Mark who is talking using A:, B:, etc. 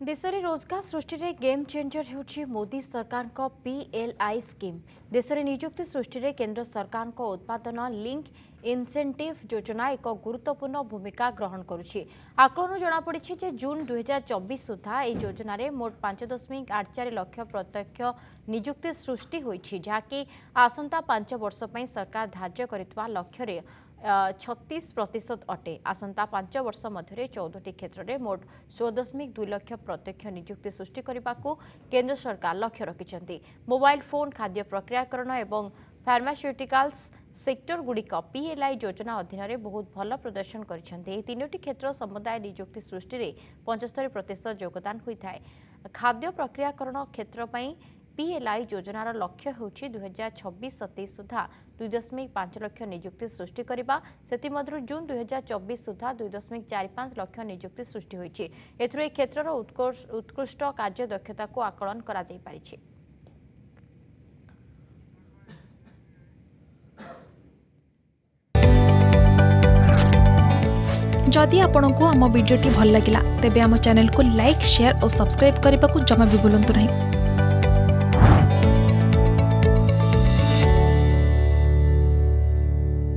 A: देश में रोजगार सृष्टि में गेम चेंजर होची मोदी सरकार को PLI स्कीम। देश में नियुक्ति सृष्टि में केंद्र सरकार को उत्पादन लिंक इनसेंटिव योजना एक गुरुत्वपूर्ण भूमिका ग्रहण करुछि। आकलन जनापड़ी जे जून 2024 सुधा यह योजन में मोट 5.84 लाख प्रत्यक्ष नियुक्ति सृष्टि होइछि, जहाँकि आसंता 5 वर्ष पई सरकार धार्य करितवा लक्ष्य 36% अटे। आसंता 5 वर्ष मध्य 14टी क्षेत्र में मोट 16.2 लाख प्रत्यक्ष नियुक्ति सृष्टि करने को केंद्र सरकार लक्ष्य रखिंट। मोबाइल फोन, खाद्य प्रक्रियाकरण और फार्मास्यूटिकल्स सेक्टर गुड़िक PLI योजना अधीन में बहुत भल प्रदर्शन कर तीनोटी क्षेत्र समुदाय नियुक्ति सृष्टि में 75% योगदान होता है। खाद्य प्रक्रियाकरण क्षेत्र में PLI योजनार लक्ष्य होछि 2026-27 सुधा 2.5 लाख नियुक्ति सृष्टि करबा। सेतिमध्य जून 2024 सुधा 2.45 लाख नियुक्ति सृष्टि होइछि। एथरो ए क्षेत्रर उत्कृष्ट कार्य दक्षता को आकलन करा जाई पारिछि।
B: जदि आपंक आम भिडी भल लगा तेब आम चैनल को लाइक, शेयर और सब्सक्राइब करने को जमा भी भूलु नहीं।